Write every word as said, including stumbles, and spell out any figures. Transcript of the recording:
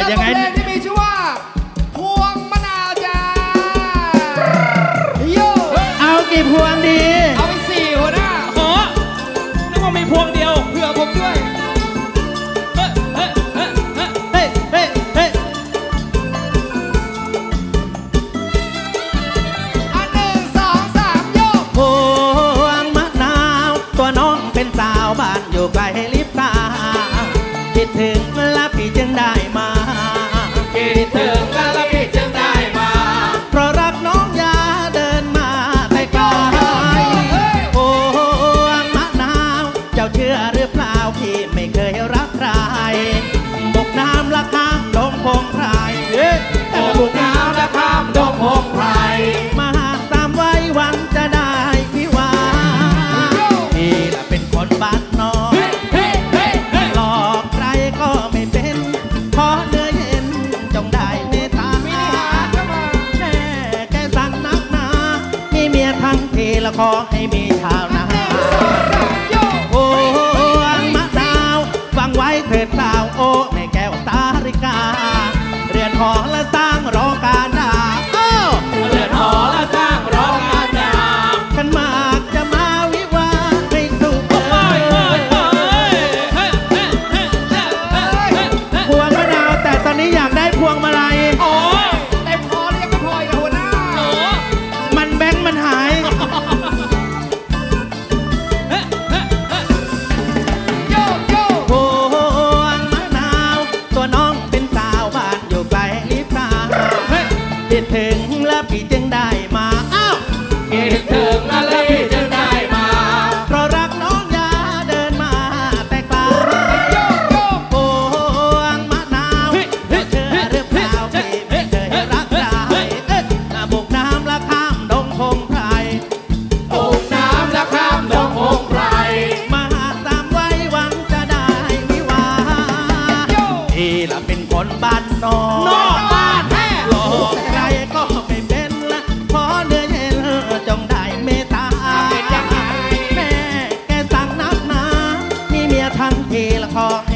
ยังไงที่มีชื่อว่าพวงมะนาวจ้าโยเอากี่พวงดีเอาไปสี่หัวหน้าโอ้นึกว่ามีพวงเดียวเผื่อผมด้วยเฮ้ยเฮ้ยเฮ้ยเฮ้ยเฮ้ยอันหนึ่งสองสามโยพวงมะนาวตัวน้องเป็นสาวบ้านอยู่ไกลลิบตาคิดถึงและพี่จึงได้มาคิดถึงและพี่จึงได้มาเพราะรักน้องยาเดินมาแต่ไกลโอ้มะนาวเจ้าเชื่อหรือเปล่าพี่ไม่เคยรักใครบุกน้ำละข้ามดงพงไพรบุกน้ำละข้ามดงพงไพรมาหาตามไว้หวังจะได้วิวาพี่ละเป็นคนบ้านนอกหลอกใครก็ไม่เป็นขอเนื้อเย็นจงได้เมตตาแน่แกสั่งนักหนามีเมียทั้งทีแล้วขอให้มีชาวนาโอ้มะนาวฟังไว้เถิดสาวโอ้แม่แก้วสาริกาเรือนหอและสร้างรอการดาเรือนหอและสร้างรอการดาขันมากจะมาวิวาให้สุขพวงมะนาวแต่ตอนนี้อยากได้พวงมาลัยโอ้เต็มพอเรียกไม่พออีกหัวหน้ามันแบงค์มันหายโยโย่พวงมะนาวตัวน้องเป็นสาวบ้านอยู่ไกลลิบตาคิดถึงและพี่จึงได้มาอ้าวคิดถึงและพี่จึงได้มาเพราะรักน้องยาเดินมาแต่ไกลโยโย่พวงมะนาวเชื่อหรือเปล่าพี่ไม่เคยรักใครบุกน้ำและข้ามดงพงไพรบุกน้ำและข้ามดงพงไพรมาหาตามไว้หวังจะได้วิวาพี่ละเป็นคนบ้านนอกนอกบ้านแท้หลอกใครก็ไม่เป็นละขอเนื้อเย็นจงได้เมตตาเป็นยังไงแม่แกสั่งนักหนามีเมียทั้งทีละขอ